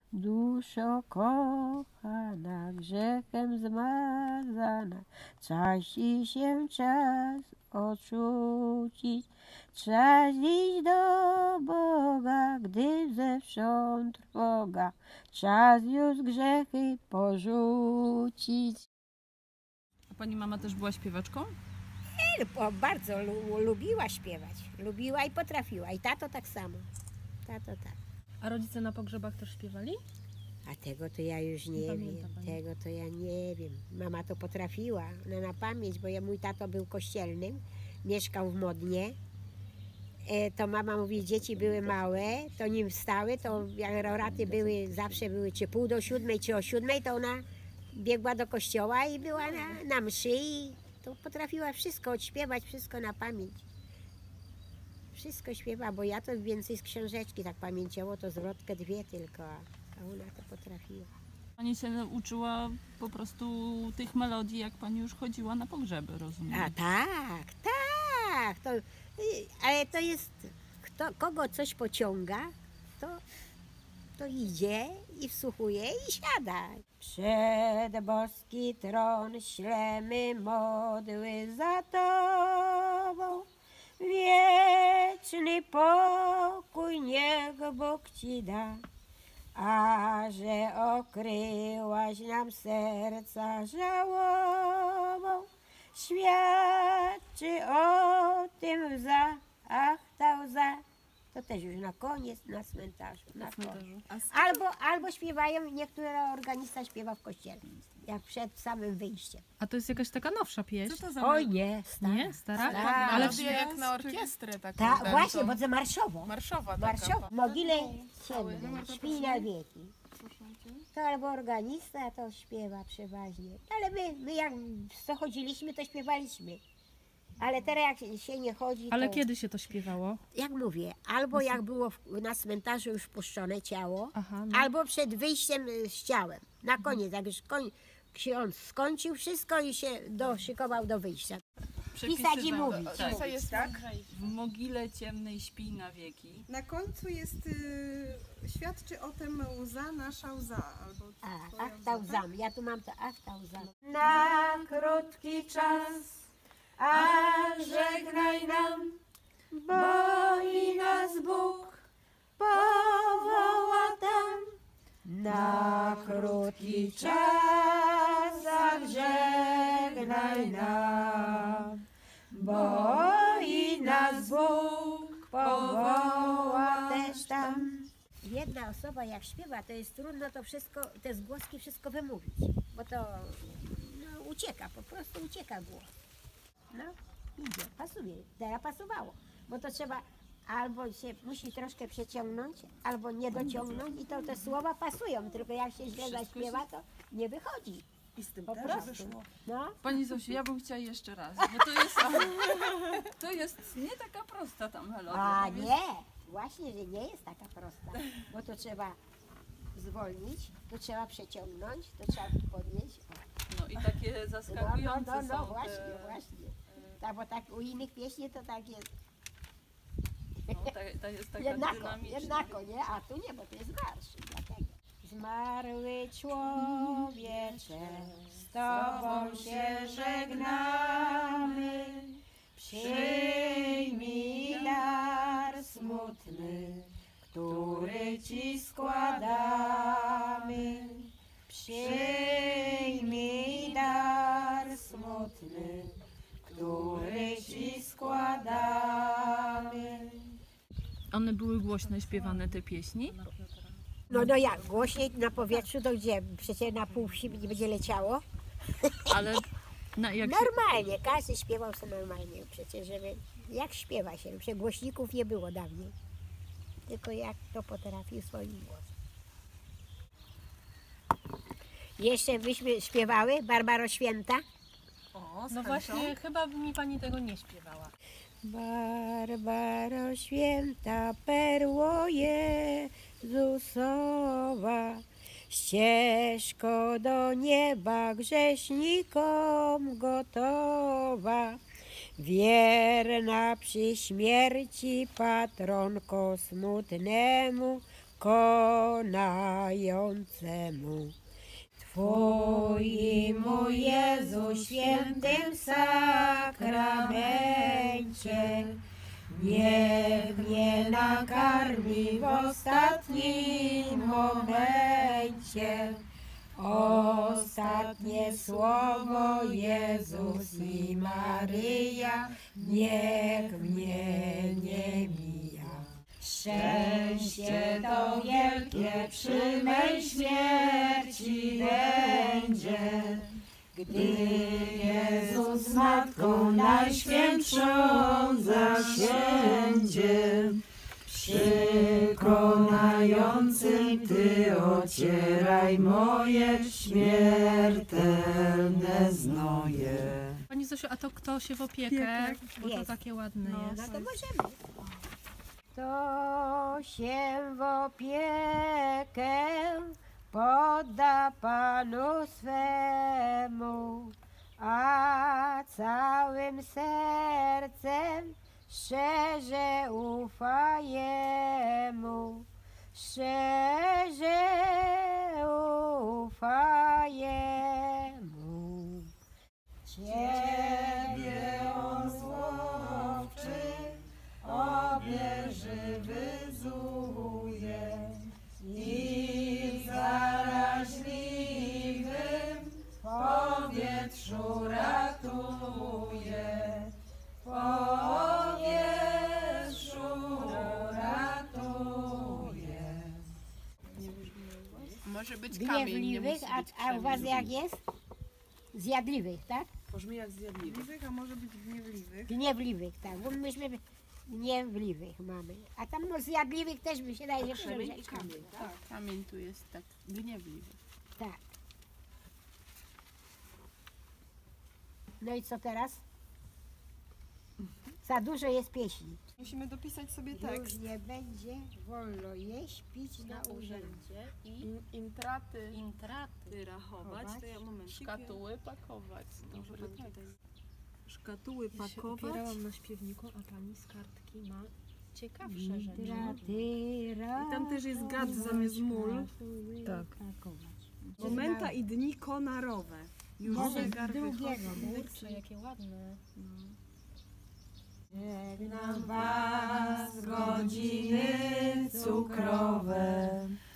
Duszo kochana, grzechem zmazana, czas ci się czas odrzucić, czas iść do Boga, gdy zewsząd trwoga, czas już grzechy porzucić. A pani mama też była śpiewaczką? Bardzo lubiła śpiewać, lubiła i potrafiła, i tato tak samo, tato tak. A rodzice na pogrzebach też śpiewali? A tego to ja już nie wiem, tego to ja nie wiem. Mama to potrafiła, ona na pamięć, bo mój tato był kościelnym, mieszkał w Modnie. To mama mówi, dzieci były małe, to nim wstały, to jak roraty były, zawsze były czy pół do 7, czy o 7, to ona biegła do kościoła i była na mszy i to potrafiła wszystko odśpiewać, wszystko na pamięć. Wszystko śpiewa, bo ja to więcej z książeczki tak pamięciowo, to zwrotkę 2 tylko, a ona to potrafiła. Pani się uczyła po prostu tych melodii, jak pani już chodziła na pogrzeby, rozumiem? A tak, tak. Ale to jest, kogo coś pociąga, to idzie i wsłuchuje i siada. Przed boski tron ślemy modły za Tobą. Wieczny pokój niech Bóg Ci da, a że okryłaś nam serca żałobą, świadczy o tym łza, ach ta łza. To też już na koniec na cmentarzu. Albo śpiewają, niektóre organista śpiewa w kościele, jak przed samym wyjściem. A to jest jakaś taka nowsza pieśń? Co to za Oj nie, stara. Nie? Stara? Stara. Ale Jak na orkiestrę taką. Tak, właśnie, bo to marszowo. Marszowa taka. Marszowo. Mogile ciemne, śpi na wieki. To albo organista to śpiewa przeważnie. Ale my jak co chodziliśmy, to śpiewaliśmy. Ale teraz jak się nie chodzi, Ale to, kiedy się to śpiewało? jak mówię, albo jak było na cmentarzu już puszczone ciało, Aha, no. albo przed wyjściem z ciałem. Na koniec, jak już ksiądz skończył wszystko i się szykował do wyjścia. Pisać i mówić. To jest tak. W mogile ciemnej śpi na wieki. Na końcu jest, świadczy o tym łza nasza łza. Albo Ach, ta łza. Ja tu mam to, ach, ta łza. Na krótki czas, a żegnaj nam, bo i nas Bóg powoła tam. Na krótki czas, a żegnaj nam, bo i nas Bóg powoła też tam. Jedna osoba jak śpiewa, to jest trudno to wszystko, te zgłoski wszystko wymówić, bo to ucieka, po prostu ucieka głos. No, idzie, pasuje, teraz pasowało, bo to trzeba albo się musi troszkę przeciągnąć, albo nie dociągnąć i to te słowa pasują, tylko jak się źle zaśpiewa, to nie wychodzi. I z tym Po też prostu. wyszło. No. Pani Zosiu, ja bym chciała jeszcze raz, bo to jest nie taka prosta ta melodia. A nie, właśnie, że nie jest taka prosta, bo to trzeba zwolnić, to trzeba przeciągnąć, to trzeba podnieść. No i takie zaskakujące No, są właśnie, te, właśnie. Tak, bo tak u innych pieśni to tak jest. no, ta jest taka dynamiczna. Jednako, nie? A tu nie, bo to jest marsz. Dlatego. Zmarły człowiecze, z Tobą się żegnamy. Przyjmij dar smutny, który Ci składamy. Przyjmij dar smutny, który Ci składamy. One były głośno śpiewane, te pieśni? No jak, głośniej na powietrzu to gdzie? Przecież na pół wsi nie będzie leciało. Ale jak Normalnie, każdy śpiewał sobie normalnie. Przecież żeby, jak śpiewa się, przecież głośników nie było dawniej. Tylko jak to potrafił swoim głosem. Jeszcze byśmy śpiewały Barbaro Święta. O, z No chęcią. właśnie, chyba by mi pani tego nie śpiewała. Barbaro Święta, perło Jezusowa, ścieżko do nieba grzesznikom gotowa, wierna przy śmierci patronko smutnemu konającemu. Twój i mój Jezu w świętym sakramencie, niech mnie nakarmi w ostatnim momencie. Ostatnie słowo Jezus i Maryja, niech mnie nie mija. Szczęście to wielkie przy mej śmierci będzie, gdy Jezus z Matką Najświętszą zasiędzie. Przekonającym Ty ocieraj moje śmiertelne znoje. Pani Zosiu, a to kto się w opiekę? Bo to Jest. takie ładne jest. No to możemy. Kto się w opiekę podda Panu swemu, a całym sercem szczerze ufa Jemu, szczerze ufa Jemu. Ciebie On złowczy obieży wyzuje i w zaraźliwym powietrzu ratuje. Może być kamień, nie Gniewliwych, musi być a u was jak jest? Zjadliwych, tak? Brzmi jak zjadliwy. Gniewliwych, a może być gniewliwych. Gniewliwych, tak, bo myśmy gniewliwych mamy. A tam no, zjadliwych też by się daje, że Kamień i kamień, tak? Kamień tu jest tak gniewliwy. Tak. No i co teraz? Za dużo jest pieśni. Musimy dopisać sobie Już tekst. nie będzie wolno jeść, pić na urzędzie. Intraty, Intraty. rachować, to ja moment. Szkatuły pakować. Dobry tekst. Szkatuły Ja się opierałam na śpiewniku, a pani z kartki ma ciekawsze rzeczy. I tam też jest gad zamiast mól. Tak. Momenta i dni konarowe. Już Może zegar z drugiego. Kurczę, jakie ładne. Żegnam was godziny cukrowe,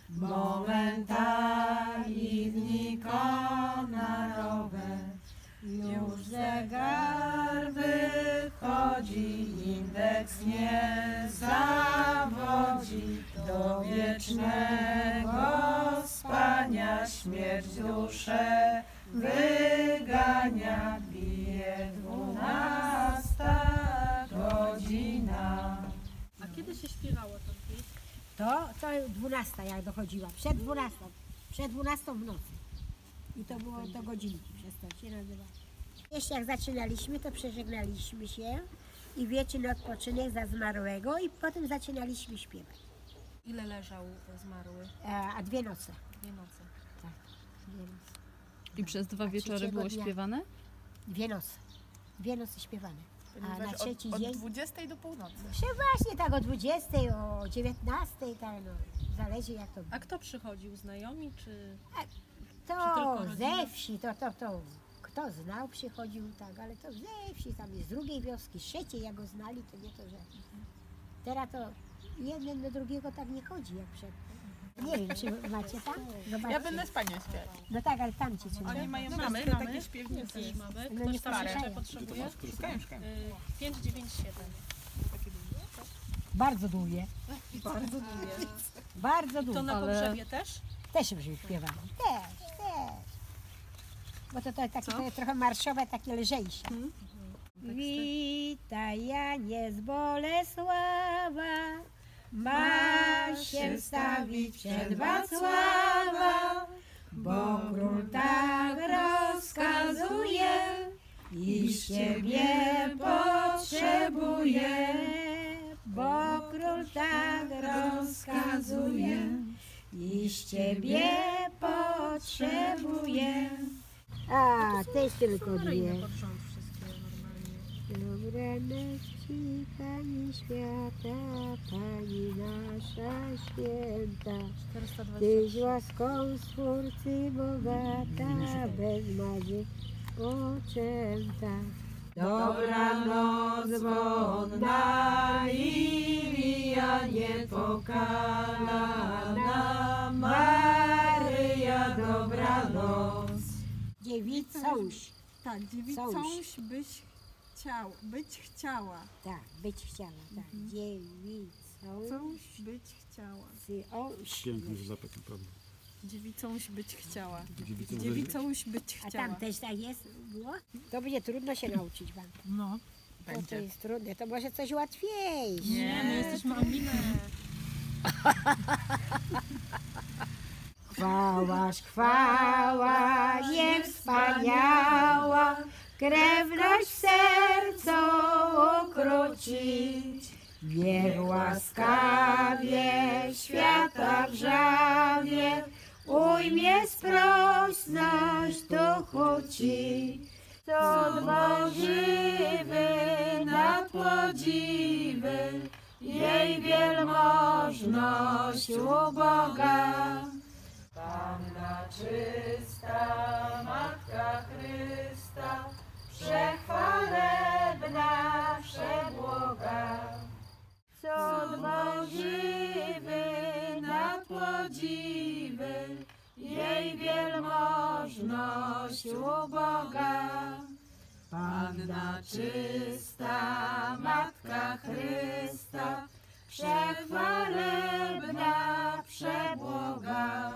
momenta i dni konarowe. Już zegar wychodzi, indeks nie zawodzi. Do wiecznego spania śmierć duszę wygania. Bije 12 godzina. A kiedy się śpiewało tą pieśń? To 12 jak dochodziła, przed 12 w nocy. I to było do godzinki, przez to się nazywa. Jeszcze jak zaczynaliśmy, to przeżegnaliśmy się i wieczny odpoczynek za zmarłego i potem zaczynaliśmy śpiewać. Ile leżał zmarły? A 2 noce. 2 noce. Tak, 2 noce. I przez 2 wieczory trzeciego było dnia. śpiewane? 2 noce. 2 noce śpiewane. A na trzeci od dzień? 20 do północy. Się właśnie tak o 20, o 19, tak no, zależy jak to A kto przychodził? Znajomi czy... To tylko rodzina? ze wsi, to kto znał przychodził, tak, ale to ze wsi, tam jest z drugiej wioski, z trzeciej, jak go znali, to nie to, że... Teraz to jeden do drugiego tak nie chodzi jak przed. Nie wiem, czy macie tam? Zobaczcie. Ja będę z panią śpiewać. No tak, ale tam ci co Oni mają Mamy, takie mamy. śpiewnice. Też mamy. No nie Ktoś tam jeszcze słyszałem. potrzebuje? Szukałem. 597. Bardzo długie. Bardzo To długie. na Ale- pogrzebie też? Też byśmy śpiewali. Też. Bo to takie to trochę marszowe, takie lżejsze. Witaj Janie z Bolesława, masz się stawić przed Wacława, bo król tak rozkazuje, iż ciebie potrzebuje, bo król tak rozkazuje, iż ciebie potrzebuje. A, to jest tylko dwie. Pod rząd wszystkie normalnie. Dobroci Pani świata, Pani nasza święta, 420. Tyś łaską Stwórcy bogata, bez marzy poczęta. Dobranoc wodna, lilia niepokalana, Maryja dobranoc. Dziewicąś, Tak, dziewicąś być chciała. tak, być chciała, tak, dziewicąś, Coś być chciała. Piękny zapek, naprawdę. Dziewicąś być chciała. Dziewicą Dziewicąś być a chciała. tam też tak jest, było? To będzie trudno się nauczyć wam. No, To jest trudne, to może coś łatwiejsze. Nie, my jesteśmy ambitni. Chwałaż chwała, nie wspaniała, krewność w sercu ukrócić. Niech łaskawie świata wrzawie, ujmie sprośność duchu ci. Cud możliwy nad podziwy, jej wielmożność uboga. Panna czysta, Matka Chrysta, przechwalebna, przebłoga. Cud możliwy nad podziwy, jej wielmożność uboga. Panna czysta, Matka Chrysta, przechwalebna, przebłoga.